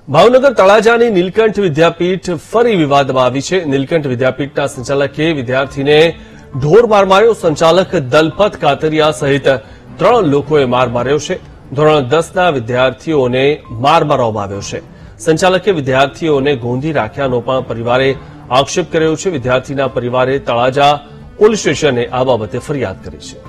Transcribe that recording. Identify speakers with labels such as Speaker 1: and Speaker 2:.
Speaker 1: ભાવનગર તળાજાની નીલકંઠ વિદ્યાપીઠ ફરી વિવાદમાં આવી છે। નીલકંઠ વિદ્યાપીઠના સંચાલકે વિદ્યાર્થીને ઢોર માર માર્યો। સંચાલક દલપત કાતરિયા સહિત 3 લોકોએ માર માર્યો છે। ધોરણ 10ના વિદ્યાર્થીઓને માર મારવામાં આવ્યો છે। સંચાલકે વિદ્યાર્થીઓને ગોંધી રાખ્યાનો પણ પરિવારે આક્ષેપ કર્યો છે। વિદ્યાર્થીના પરિવારે તળાજા પોલીસ સ્ટેશને આ બાબતે ફરિયાદ કરી છે।